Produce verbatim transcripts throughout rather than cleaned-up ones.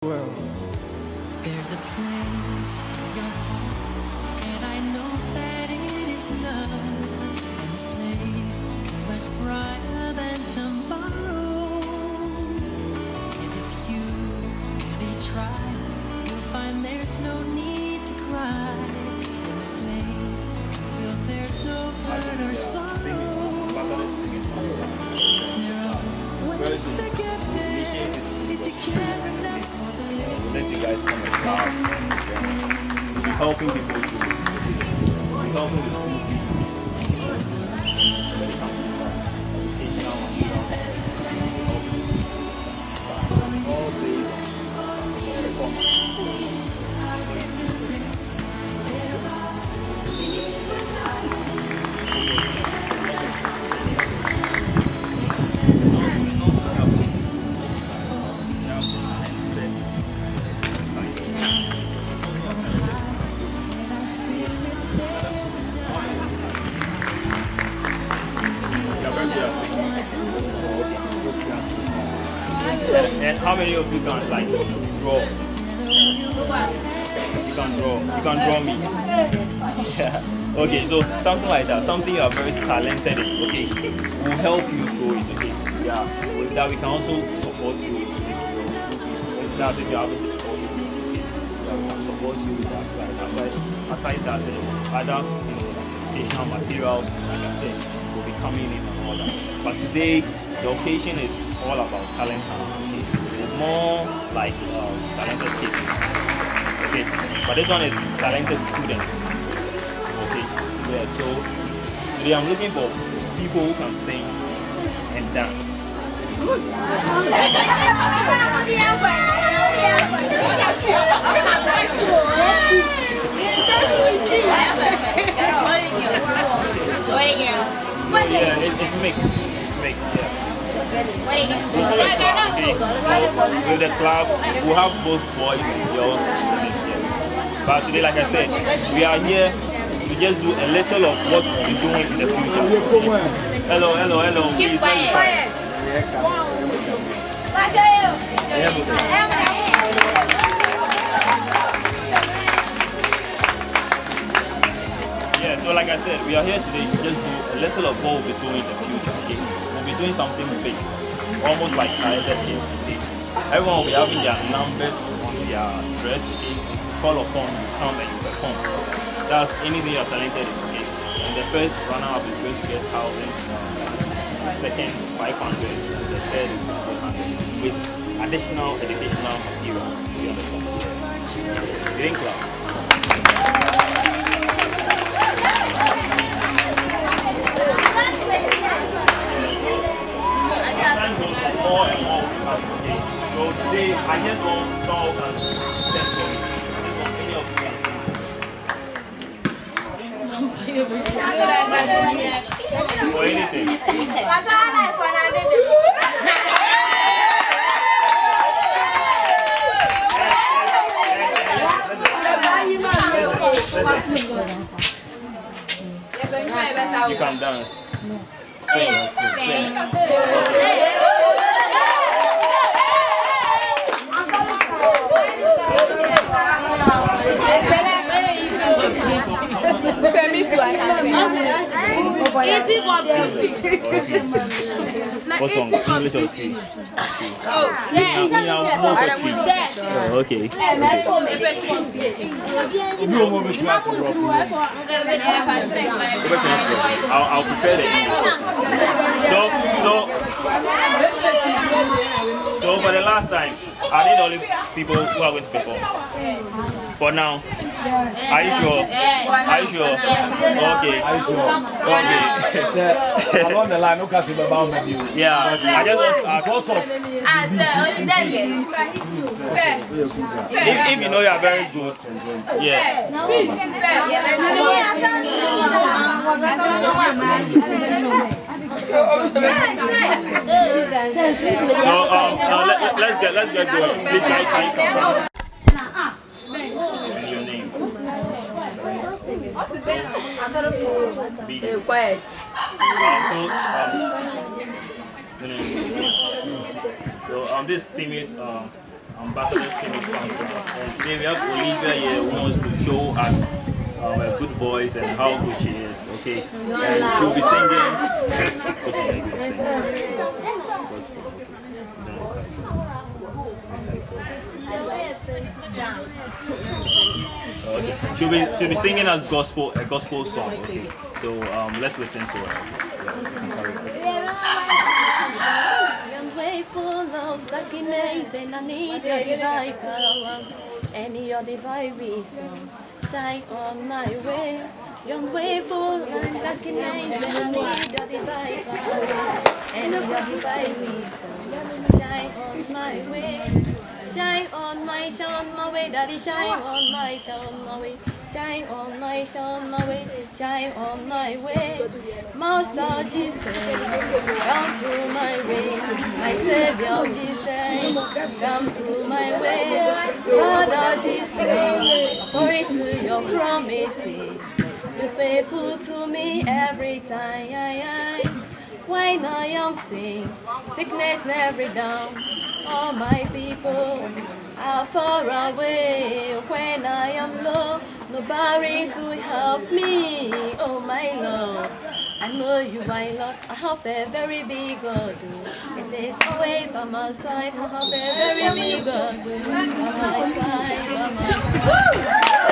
world. There's a place in your heart, and I know that it is love. And this place is much brighter than tomorrow. And if you really try, you'll find there's no need to cry. In this place, you feel there's no hurt or sorrow. There are ways to get there if you care enough for the living. Let you guys come and start. We'll be helping people to we'll be helping the school kids. When they come to the educational material, all based on performance. And how many of you can like draw? You can draw. You can draw me. Yeah. Okay, so something like that. Something you are very talented in. Okay, will help you grow it. Okay. Yeah. With that, we can also support you with it. That's if you have a difficulty. We can support you with that side. Aside, aside that, uh, other educational materials, like I said, will be coming in and all that. But today, the occasion is all about talent hunt. It's more like uh, talented kids. Okay, but this one is talented students. Okay, yeah. So today I'm looking for people who can sing and dance. Yeah, it, it's mixed. It's mixed. Yeah. With the club, we'll have both boys and girls. But today, like I said, we are here to just do a little of what we'll be doing in the future. Hello, hello, hello. Keep quiet. Yeah, so like I said, we are here today to just do a little of what we'll be doing in the future. Okay? We'll be doing something big, almost like talented kids today. Everyone will be having their numbers on their dress. Okay? Call upon you, come and perform. That's anything you're talented in. Okay? And the first runner-up is going to get one thousand, second five hundred, and the third four hundred with additional educational materials. You understand? Get in class. More and more because, okay. So today I just want salt and send for me. For anything. You can dance. Sing, sing, sing. What song? English or Swedish? Oh, okay. I'll, I'll prepare it. So, so, so for the last time, I need only people who are going to perform. For now, are you sure? Are you sure? Okay. Okay. Along the line, no question about me. Yeah, I just want to ask. If, if you know you are very good, yeah. So um, uh, let, let's get let's get going. Please, can you come? Your name. Be quiet. Um, so, um, so um, this teammate, um, I Ambassador's Chemist Fan Club. And today we have Olivia here who wants to show us um, a good voice and how good she is. Okay, and she'll be singing. What's the name of the singing? Gospel. Okay. Okay. She'll be she'll be singing as gospel a gospel song. Okay, so um, let's listen to her. Any of the wisdom shine on my way. Young way full and recognize that I need your divine power. Any of the wisdom shine on my way. Shine on my, shine my way, daddy, shine on my, shine my way. Shine on my, shine my way, shine on my way. Master Jesus, come to my way. My Savior Jesus, come to my way. Father Jesus, according to your promises, you're faithful to me every time. When I am sick, sickness never down. All my people are far away. When I am low, nobody to help me. Oh my Lord, I know you, my Lord. I have a very big God. If there's a way by my side, I have a very big God. By my side, by my side.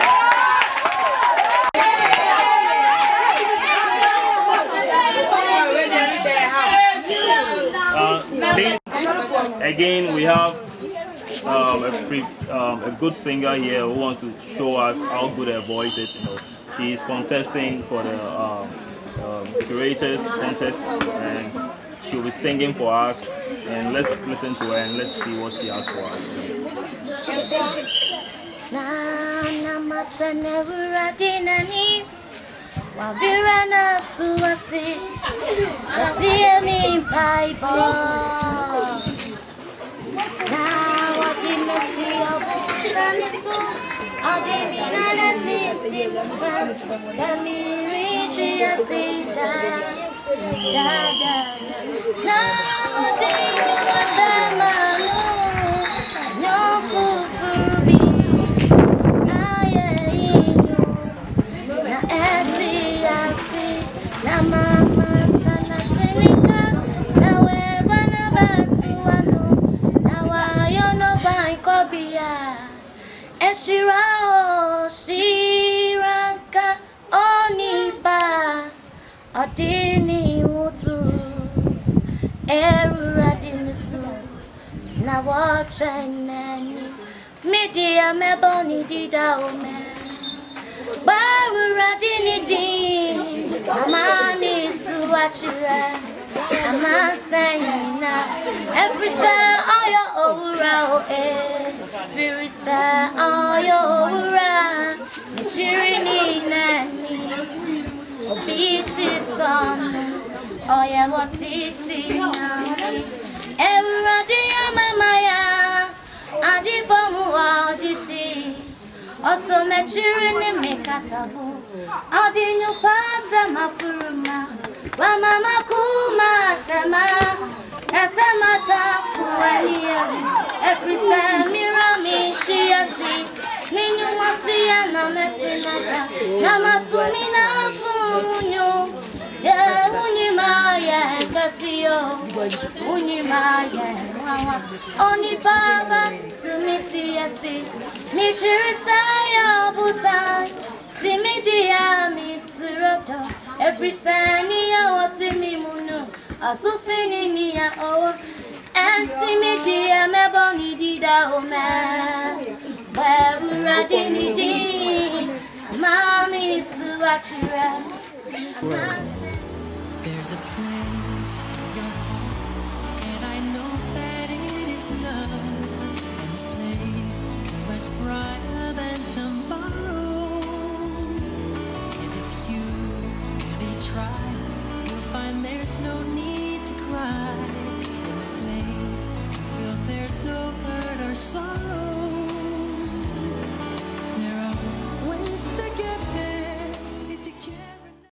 Uh, please, again, we have um, a, pre, um, a good singer here who wants to show us how good her voice is. You know, she is contesting for the um, um, creators contest, and she'll be singing for us. And let's listen to her and let's see what she has for us. Wabirana suwasi, kaziye mi paipo. Na wakimesi obutanisu, odimina na sisi lupa. Kamiri jiyasida, da da da. Na odimina shamanu, nyofufubi. Na ye inu, na eti. Na mama sana tenika, na wewa na batu wanu, na wayo no baikobia. Eshira o shiranka oniba, odini utu, eru adinisu, na wachenani, media meboni dida ome. Baru radini di, amani suachira, amasayina. Every star ayo owura o eh, every star ayo owura. Chirini nani, obiti son, oya watiti nani. Every radia mamaya, adibomu audishi. Also me chirini me katabu, adinu pasha mafuruma, wa mama kuma shama, kasema tafu waliyewi, every samira mitiyasi, minyu masiya na metinada, na matumina funyo, ye unyima ye kasiyo, unyima ye wawa, oni baba tumitiyasi. Michirisa ya buta, timidia misuroto. Every sani ya watimi munu, asusini ni ya owa. And timidia meboni dida ome. Weru radini di, mami suachira. There's a place in your heart, and I know that it is love. And this place much brighter than tomorrow. And if you really try, you'll find there's no need to cry. In this place, you feel there's no hurt or sorrow.